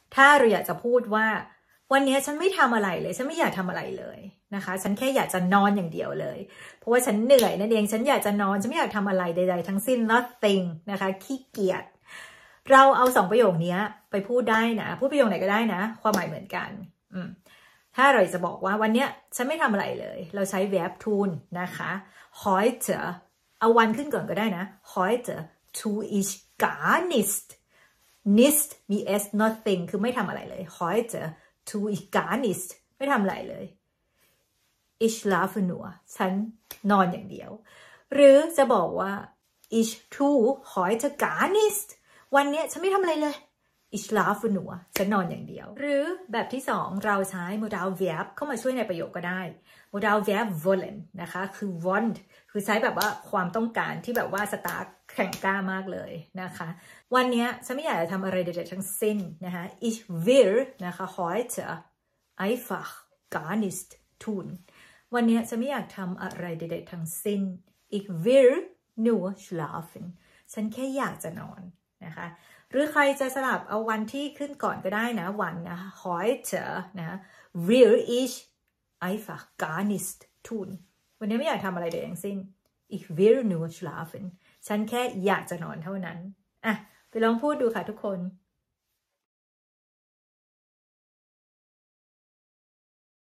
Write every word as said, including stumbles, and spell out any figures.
ถ้าเราอยากจะพูดว่าวันนี้ฉันไม่ทำอะไรเลยฉันไม่อยากทำอะไรเลยนะคะฉันแค่อยากจะนอนอย่างเดียวเลยเพราะว่าฉันเหนื่อยนั่นเองฉันอยากจะนอนฉันไม่อยากทำอะไรใดๆทั้งสิ้น nothing นะคะขี้เกียจเราเอาสองประโยคนี้ไปพูดได้นะพูดประโยคไหนก็ได้นะความหมายเหมือนกันอืมถ้าเราจะบอกว่าวันนี้ฉันไม่ทำอะไรเลยเราใช้ verb tun นะคะ heute เอาวันขึ้นก่อนก็ได้นะ heute tue ich gar nicht nicht มี s nothing คือไม่ทำอะไรเลย heute tue ich gar nicht ไม่ทำอะไรเลย ich schlafe nur ฉันนอนอย่างเดียวหรือจะบอกว่า ich tue heute gar nicht วันนี้ฉันไม่ทำอะไรเลย ich schlafe nur ฉันนอนอย่างเดียวหรือแบบที่สองเราใช้ modal verb เข้ามาช่วยในประโยคก็ได้ modal verb wollen นะคะคือ want คือใช้แบบว่าความต้องการที่แบบว่าสตาร์ทแข่งกล้ามากเลยนะคะวันนี้ฉันไม่อยากจะทำอะไรใดๆทั้งสิ้นนะคะ ich will นะคะ heute einfach gar nicht tun วันนี้ฉันไม่อยากทำอะไรใดๆทั้งสิ้น ich will nur schlafen ฉันแค่อยากจะนอนนะคะหรือใครจะสลับเอาวันที่ขึ้นก่อนก็ได้นะวันนะ heute นะ will ich einfach gar nicht tun วันนี้ไม่อยากทำอะไรใดทั้งสิ้น ich will nur schlafen ฉันแค่อยากจะนอนเท่านั้นอ่ะไปลองพูดดูค่ะทุกคน